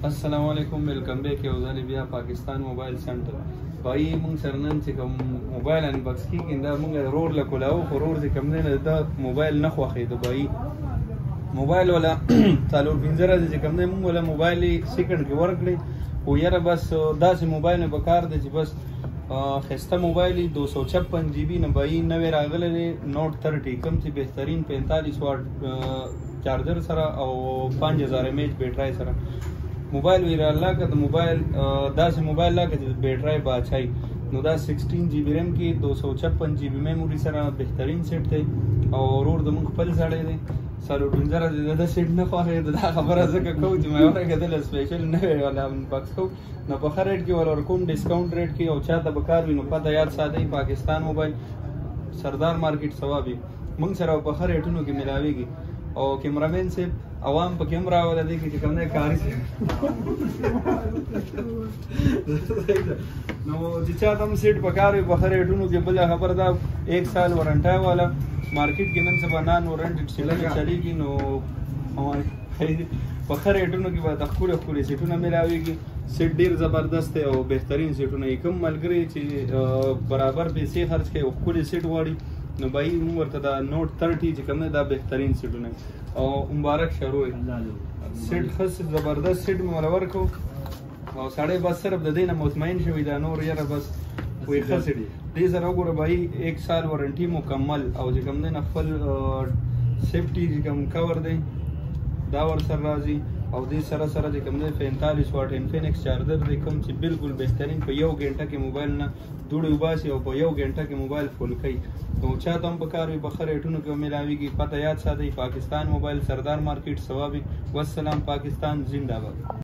السلام علیکم، ویلکم بیک یو ځل بیا پاکستان موبایل سنټر. بھائی مونږ سره نن چې کوم موبایل انباکس کېږي دا مونږ رور له کولاو خو رور چې کوم دی نه دا موبایل نه خوښېده. بھائی موبایل ولا څلور پنځه ورځې چې کوم دی مونږ ولا موبایل یې سیکنډ کې ورکړی خو یاره بس داسې موبایل مې په کار دی چې بس ښایسته موبایل 256 GB نه بھائی نوی راغلی دی نوٹ 30 کوم چې بهترین 45 واټ چارجر سره او 5000 mAh بیټرۍ سره موبایل ویل الله که د موبایل داسې موبایل لا که چې بیټرۍ بادشاهي نو دا 16 GB ریم کې 256 GB میموري سره بهترین سیټ دی او ورور د مونږ خپل سړی دی څلور پنځه ورځې د سیټ نه خوښېده. دا خبره ځکه کوو چې ما ورکېدله سپیشل نوی والا انباکس کوو نو په ښه ریټ کې ول ورکوم ډسکاونټ ریټ کې او چاته به کار وي نو پته یاد ساتئ پاکستان موبایل سردار مارکیټ صوابي مونږ سره په ښه ریټونو کې ملاویږي او کیمرامین صاحب عوام په کیمرا ولا دی چې کوم نه کاری نو چې چا تم سیټ پکاري په خره ټونو کې بل خبر دا 1 سال وارنټای والا مارکیټ کې نن سبا نان وارنټ سیلنه چلیږي نو په خره ټونو کې به د خوري سیټونه ملاويږي. سیټ ډیر زبردست او بهترین سیټونه کوم ملګری چې برابر پیسې خرج کوي او خوري سیټ واړي نو بھائی موږ ورته دا نوٹ 30 چې کوم نه دا بهترین سیټونه او مبارک شروع سیټ خاص زبردست سیټ مې ورور کو او ساړې بس صرف د دینه مطمئن شوی دا نور یاره بس وې خاص دی دې سره وګوره بھائی 1 سال وارنټي مکمل او چې کوم نه خپل سیفټي چې کوم کور دی دا ور سره راځي او دې سره چې کوم دی 45 واټ انفینکس چارجر دی کوم چې بالکل بهترین په یو غنټه کې موبایل نه دوړې وباسي او په یو غنټه کې موبایل فل کوي. نو چاته هم په کار وي په ښه ریټونو کې ملاویږي پته یاد ساتئ پاکستان موبایل سردار مارکیټ صوابي. والسلام پاکستان زنده باد.